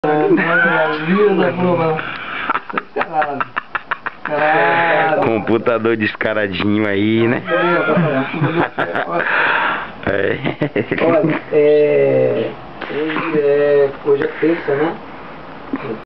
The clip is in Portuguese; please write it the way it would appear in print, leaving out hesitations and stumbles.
Computador descaradinho aí, né? Olha, hoje é terça, né?